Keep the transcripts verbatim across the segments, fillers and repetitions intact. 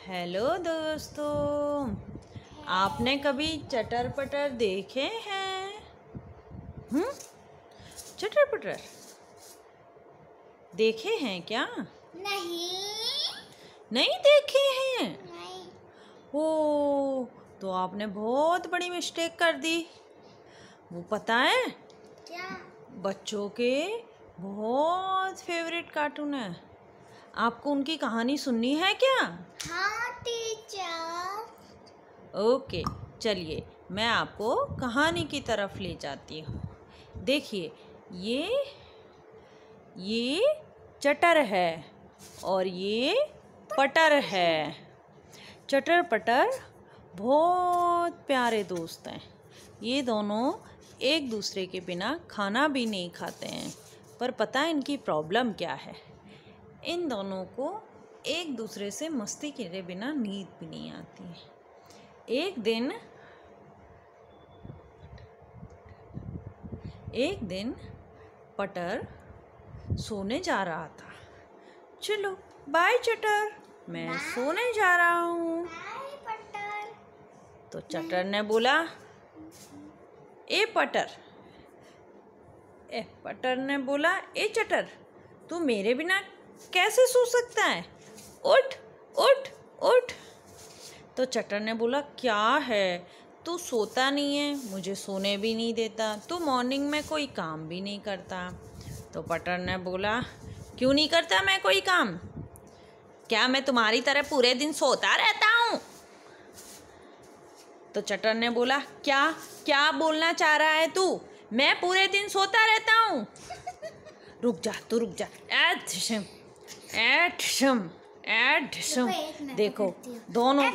Hello दोस्तों, आपने कभी चटर पटर देखे हैं? हम्म चटर पटर देखे हैं क्या? नहीं नहीं देखे हैं? नहीं। ओ, तो आपने बहुत बड़ी मिस्टेक कर दी। वो पता है, क्या? बच्चों के बहुत फेवरेट कार्टून है। आपको उनकी कहानी सुननी है क्या? हाँ टीचर। ओके, चलिए मैं आपको कहानी की तरफ ले जाती हूँ। देखिए, ये ये चटर है और ये पटर है। चटर पटर बहुत प्यारे दोस्त हैं। ये दोनों एक दूसरे के बिना खाना भी नहीं खाते हैं। पर पता है इनकी प्रॉब्लम क्या है? इन दोनों को एक दूसरे से मस्ती किए बिना नींद भी नहीं आती है। एक दिन एक दिन पटर सोने जा रहा था। चलो बाय चटर, मैं सोने जा रहा हूँ। बाय पटर। तो चटर ने बोला, ए पटर ए पटर ने बोला, ए चटर, तू मेरे बिना कैसे सो सकता है? उठ उठ उठ। तो चटर ने बोला, क्या है, तू सोता नहीं है, मुझे सोने भी नहीं देता, तू मॉर्निंग में कोई काम भी नहीं करता। तो पटर ने बोला, क्यों नहीं करता मैं कोई काम? क्या मैं तुम्हारी तरह पूरे दिन सोता रहता हूँ? तो चटर ने बोला, क्या क्या बोलना चाह रहा है तू? मैं पूरे दिन सोता रहता हूँ? रुक जा तू रुक जा। एठशम एठशम एठशम। देखो दोनों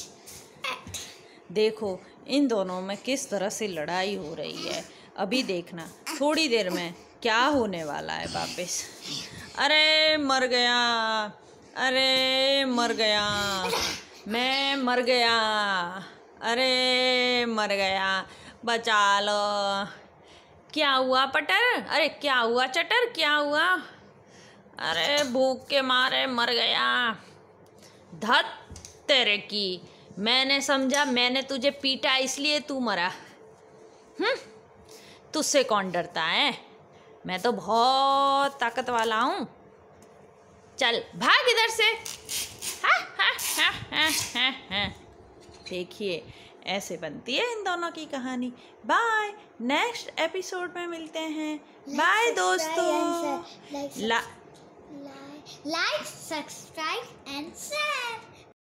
देखो इन दोनों में किस तरह से लड़ाई हो रही है। अभी देखना थोड़ी देर में क्या होने वाला है वापस। अरे मर गया, अरे मर गया, मैं मर गया, अरे मर गया, बचा लो। क्या हुआ पटर? अरे क्या हुआ चटर, क्या हुआ? अरे भूख के मारे मर गया। धत तेरे की, मैंने समझा मैंने तुझे पीटा इसलिए तू मरा। हम्म तुझसे कौन डरता है? मैं तो बहुत ताकत वाला हूँ। चल भाग इधर से। हा हा हा हा हा हा। देखिए ऐसे बनती है इन दोनों की कहानी। बाय, नेक्स्ट एपिसोड में मिलते हैं। बाय दोस्तों। Like subscribe and share.